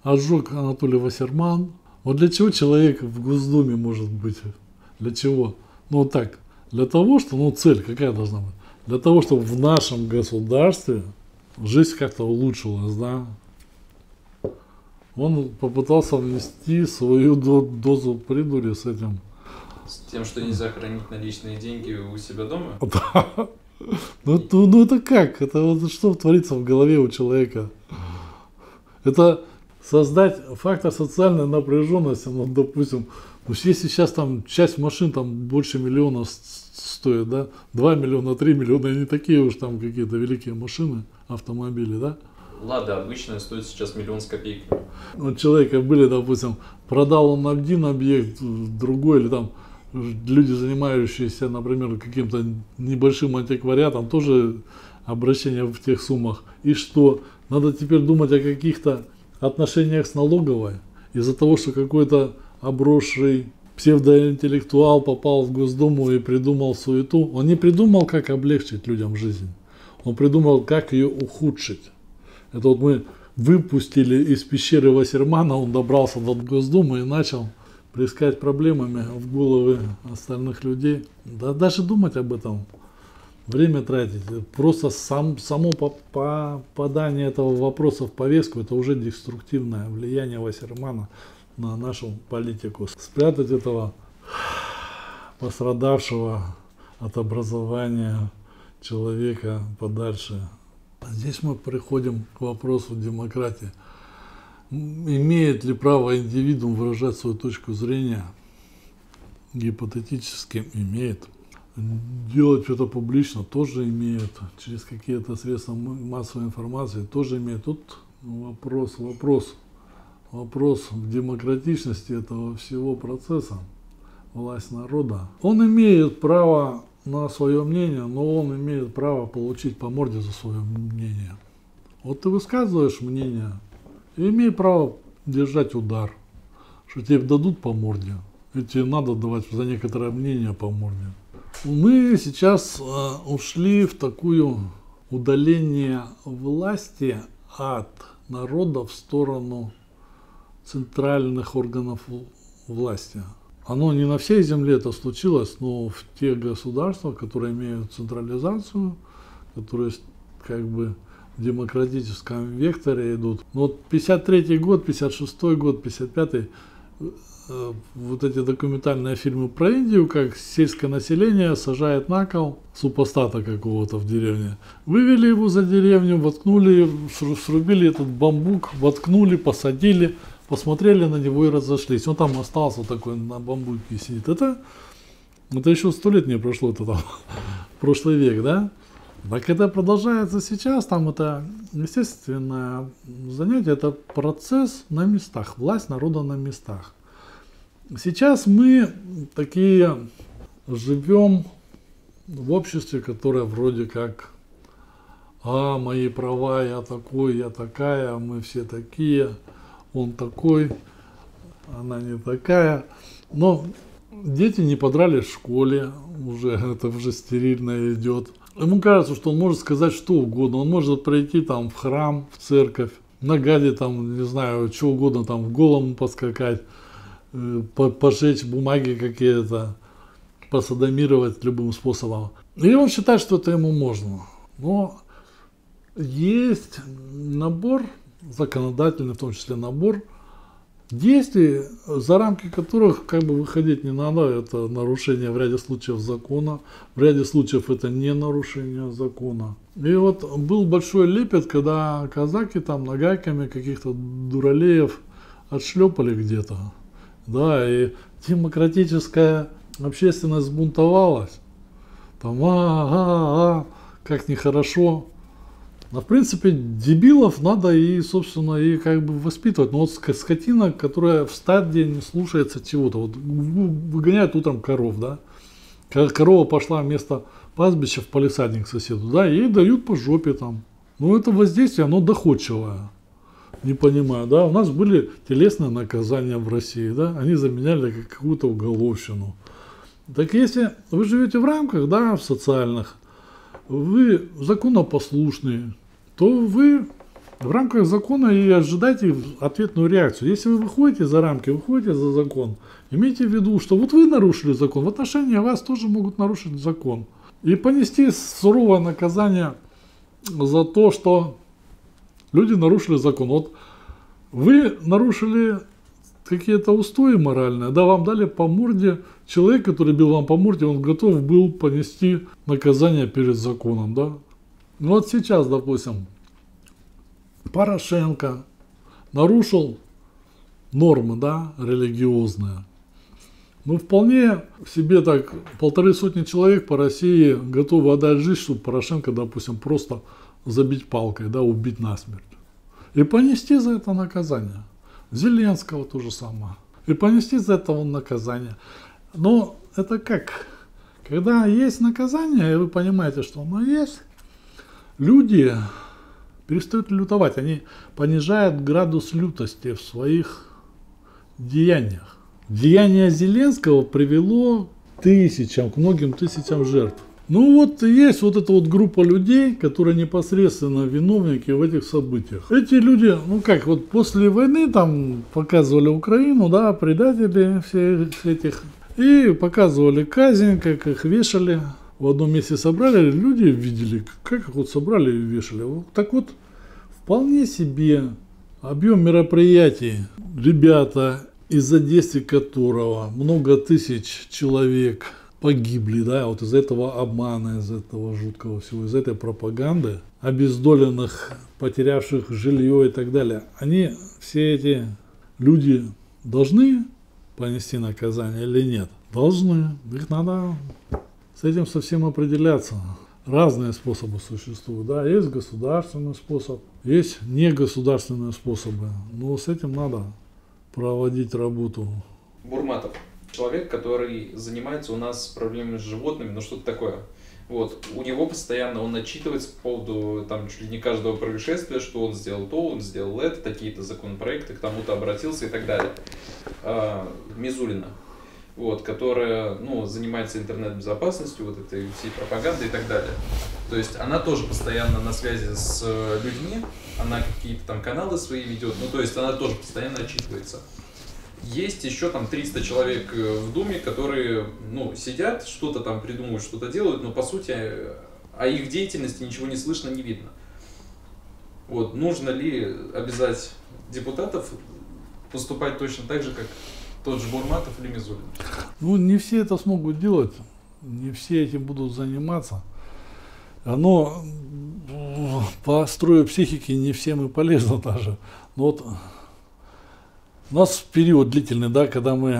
отжег Анатолий Вассерман. Вот для чего человек в Госдуме может быть? Для чего? Ну вот так, для того, что, ну цель какая должна быть? Для того, чтобы в нашем государстве жизнь как-то улучшилась, да? Он попытался внести свою дозу придури с этим. С тем, что нельзя хранить наличные деньги у себя дома? Да. Ну это как? Это вот что творится в голове у человека? Это создать фактор социальной напряженности, ну, допустим, ну, если сейчас там часть машин там больше миллиона стоит, да, 2 миллиона, 3 миллиона, и не такие уж там какие-то великие машины, автомобили, да? Лада обычная стоит сейчас миллион с копейками. У человека были, допустим, продал он один объект, другой, или там люди, занимающиеся, например, каким-то небольшим антиквариатом, тоже обращение в тех суммах. И что? Надо теперь думать о каких-то отношениях с налоговой. Из-за того, что какой-то обросший псевдоинтеллектуал попал в Госдуму и придумал суету. Он не придумал, как облегчить людям жизнь. Он придумал, как ее ухудшить. Это вот мы выпустили из пещеры Вассермана, он добрался до Госдумы и начал плескать проблемами в головы остальных людей. Да даже думать об этом, время тратить. Просто само попадание этого вопроса в повестку, это уже деструктивное влияние Вассермана на нашу политику. Спрятать этого пострадавшего от образования человека подальше. Здесь мы приходим к вопросу демократии. Имеет ли право индивидуум выражать свою точку зрения? Гипотетически имеет. Делать это публично тоже имеет. Через какие-то средства массовой информации тоже имеет. Тут вопрос в демократичности этого всего процесса. Власть народа. Он имеет право на свое мнение, но он имеет право получить по морде за свое мнение. Вот ты высказываешь мнение, и имей право держать удар, что тебе дадут по морде, и тебе надо давать за некоторое мнение по морде. Мы сейчас ушли в такое удаление власти от народа в сторону центральных органов власти. Оно не на всей земле это случилось, но в тех государствах, которые имеют централизацию, которые как бы в демократическом векторе идут. Но вот 53-й год, 56-й год, 55-й, вот эти документальные фильмы про Индию, как сельское население сажает на кол супостата какого-то в деревне. Вывели его за деревню, воткнули, срубили этот бамбук, воткнули, посадили, посмотрели на него и разошлись. Он там остался такой на бамбуке сидит. Это еще 100 лет не прошло, это там прошлый век, да? Так это продолжается сейчас, там это естественное занятие, это процесс на местах, власть народа на местах. Сейчас мы такие живем в обществе, которое вроде как мои права, я такой, я такая, мы все такие, он такой, она не такая. Но дети не подрались в школе, это уже стерильно идет. Ему кажется, что он может сказать что угодно. Он может пройти там в храм, в церковь, нагадить там, не знаю, что угодно, там в голому поскакать, пожечь бумаги какие-то, посадомировать любым способом. И он считает, что это ему можно. Но есть набор законодательный, в том числе набор действий, за рамки которых как бы выходить не надо. Это нарушение в ряде случаев закона, в ряде случаев это не нарушение закона. И вот был большой лепет, когда казаки там нагайками каких-то дуралеев отшлепали где-то. Да, и демократическая общественность сбунтовалась. Там, как нехорошо. Но, в принципе, дебилов надо и, собственно, и как бы воспитывать. Но вот скотина, которая в стадии не слушается чего-то. Вот выгоняют утром коров, да. Корова пошла вместо пастбища в палисадник к соседу, да, ей дают по жопе там. Ну, это воздействие, оно доходчивое. Не понимаю, да. У нас были телесные наказания в России, да. Они заменяли какую-то уголовщину. Так если вы живете в рамках, да, в социальных, вы законопослушные, то вы в рамках закона и ожидайте ответную реакцию. Если вы выходите за рамки, выходите за закон, имейте в виду, что вот вы нарушили закон, в отношении вас тоже могут нарушить закон. И понести суровое наказание за то, что люди нарушили закон. Вот вы нарушили какие-то устои моральные, да, вам дали по морде, человек, который бил вам по морде, он готов был понести наказание перед законом, да. Ну вот сейчас, допустим, Порошенко нарушил нормы, да, религиозные. Ну, вполне себе так 150 человек по России готовы отдать жизнь, чтобы Порошенко, допустим, просто забить палкой, да, убить насмерть. И понести за это наказание. Зеленского то же самое. И понести за это наказание. Но это как? Когда есть наказание, и вы понимаете, что оно есть, люди перестают лютовать. Они понижают градус лютости в своих деяниях. Деяние Зеленского привело к многим тысячам жертв. Ну вот есть вот эта вот группа людей, которые непосредственно виновники в этих событиях. Эти люди, ну как, вот после войны там показывали Украину, да, предатели всех этих, и показывали казнь, как их вешали. В одном месте собрали, люди видели, как их вот собрали и вешали. Вот так вот, вполне себе объем мероприятий. Ребята, из-за действий которого много тысяч человек погибли, да, вот из-за этого обмана, из-за этого жуткого всего, из-за этой пропаганды, обездоленных, потерявших жилье и так далее. Они, все эти люди, должны понести наказание или нет? Должны. Их надо с этим совсем определяться. Разные способы существуют, да, есть государственный способ, есть негосударственные способы, но с этим надо проводить работу. Бурматов. Человек, который занимается у нас проблемами с животными, ну что-то такое. Вот. У него постоянно он отчитывается по поводу там, чуть ли не каждого происшествия, что он сделал то, он сделал это, такие-то законопроекты, к тому-то обратился и так далее. Мизулина, вот, которая занимается интернет-безопасностью, вот этой всей пропагандой и так далее. То есть она тоже постоянно на связи с людьми, она какие-то там каналы свои ведет, то есть она тоже постоянно отчитывается. Есть еще там 300 человек в Думе, которые, сидят, что-то там придумывают, что-то делают, но по сути о их деятельности ничего не слышно, не видно. Вот, нужно ли обязать депутатов поступать точно так же, как тот же Бурматов или Мизулин? Не все это смогут делать, не все этим будут заниматься. Оно по строю психики не всем и полезно даже. Но вот у нас период длительный, да, когда мы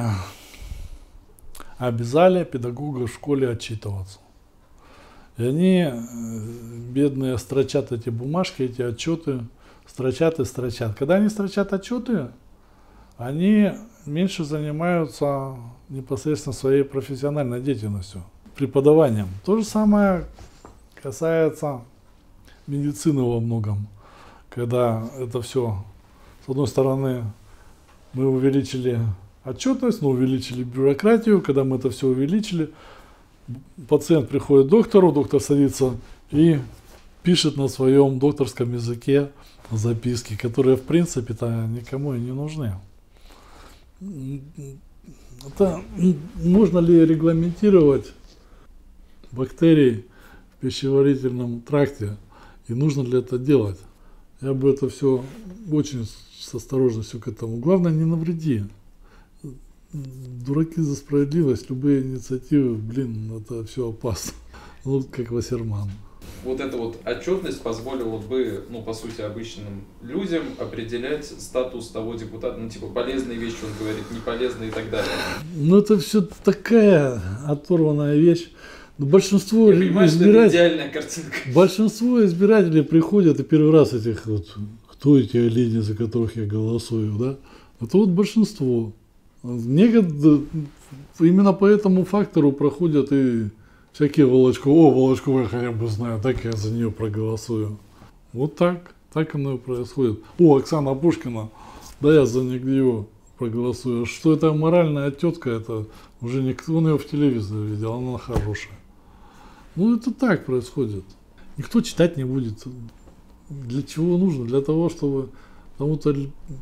обязали педагогов в школе отчитываться. И они, бедные, строчат эти бумажки, эти отчеты, строчат и строчат. Когда они строчат отчеты, они меньше занимаются непосредственно своей профессиональной деятельностью, преподаванием. То же самое касается медицины во многом, когда это все, с одной стороны, мы увеличили отчетность, мы увеличили бюрократию. Когда мы это все увеличили, пациент приходит к доктору, доктор садится и пишет на своем докторском языке записки, которые в принципе-то никому и не нужны. Это, можно ли регламентировать бактерии в пищеварительном тракте и нужно ли это делать? Я бы это все очень с осторожностью к этому. Главное, не навреди. Дураки за справедливость, любые инициативы, это все опасно. Как Вассерман. Вот эта вот отчетность позволила бы, по сути, обычным людям определять статус того депутата, полезные вещи он говорит, неполезные и так далее. Это все такая оторванная вещь. Большинство избирателей приходят и первый раз кто эти олени, за которых я голосую, да? Это вот большинство. Именно по этому фактору проходят и всякие Волочкову я хотя бы знаю, так я за нее проголосую. Вот так оно и происходит. Оксана Пушкина, да я за нее проголосую. Что это моральная тетка, это уже никто, он ее в телевизоре видел, она хорошая. Это так происходит. Никто читать не будет для чего нужно? Для того, чтобы кому-то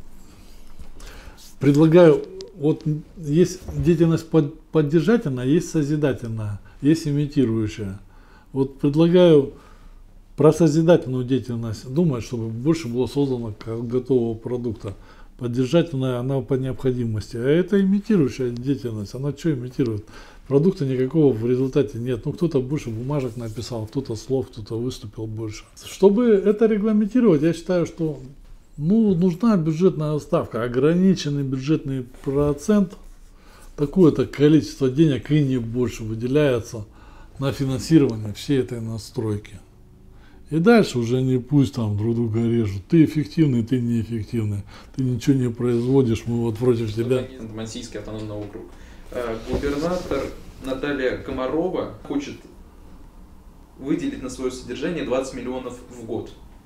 предлагаю, вот есть деятельность поддержательная, есть созидательная, есть имитирующая. Вот предлагаю про созидательную деятельность думать, чтобы больше было создано готового продукта. Поддержательная, она по необходимости. А это имитирующая деятельность. Она что имитирует? Продукта никакого в результате нет. Ну, кто-то больше бумажек написал, кто-то слов, кто-то выступил больше. Чтобы это регламентировать, я считаю, что нужна бюджетная ставка, ограниченный бюджетный процент, такое-то количество денег и не больше выделяется на финансирование всей этой настройки. И дальше уже не пусть там друг друга режут. Ты эффективный, ты неэффективный. Ты ничего не производишь, мы вот против тебя. Мансийский автономный округ. Губернатор Наталья Комарова хочет выделить на свое содержание 20 миллионов в год.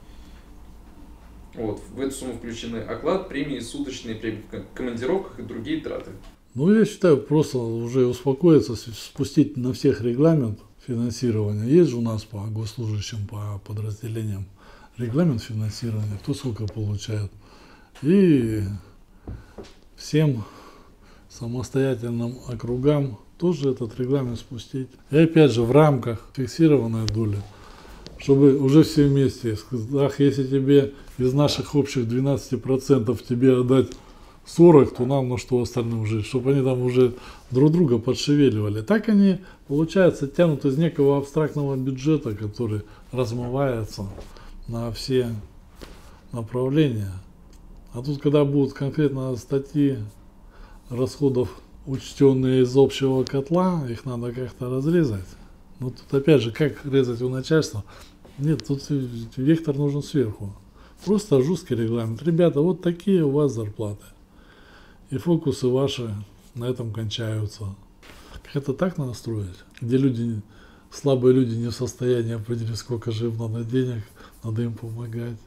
Вот. В эту сумму включены оклад, премии, суточные премии в командировках и другие траты. Ну, я считаю, просто уже успокоиться, спустить на всех регламент финансирования. Есть же у нас по госслужащим, по подразделениям регламент финансирования, кто сколько получает. И всем самостоятельным округам тоже этот регламент спустить. И опять же в рамках фиксированной доли, чтобы уже все вместе, если тебе из наших общих 12% тебе отдать 40, то нам на что остальным жить, чтобы они там уже друг друга подшевеливали. Так они, получается, тянут из некого абстрактного бюджета, который размывается на все направления. А тут, когда будут конкретно статьи расходов, учтенные из общего котла, их надо как-то разрезать. Но тут опять же, как резать у начальства? Нет, тут вектор нужен сверху. Просто жесткий регламент. Ребята, вот такие у вас зарплаты. И фокусы ваши на этом кончаются. Как это так надо строить? Где люди, слабые люди не в состоянии определить, сколько же им надо денег, надо им помогать.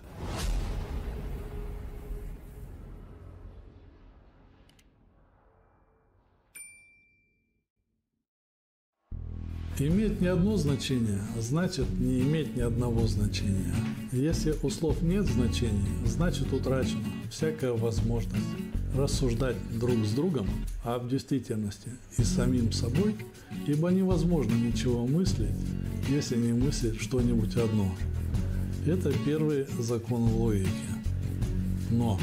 Иметь не одно значение, значит не иметь ни одного значения. Если у слов нет значений, значит утрачена всякая возможность рассуждать друг с другом об действительности и самим собой, ибо невозможно ничего мыслить, если не мыслить что-нибудь одно. Это первый закон логики. Но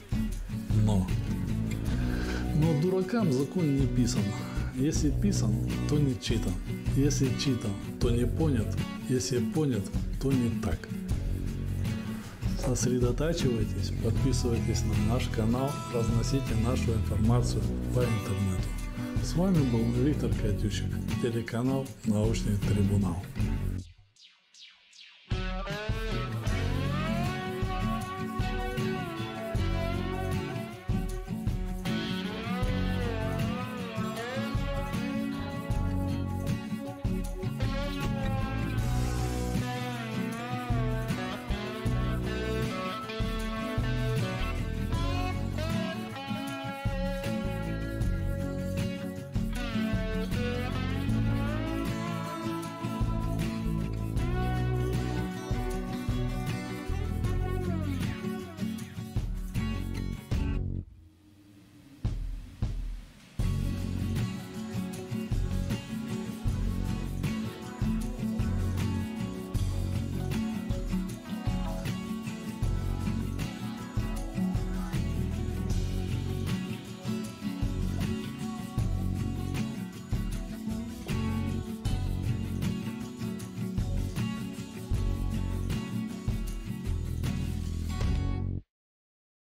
дуракам закон не писан. Если писан, то не читан. Если читан, то не понят. Если понят, то не так. Сосредотачивайтесь, подписывайтесь на наш канал, разносите нашу информацию по интернету. С вами был Виктор Катющик, телеканал «Научный трибунал».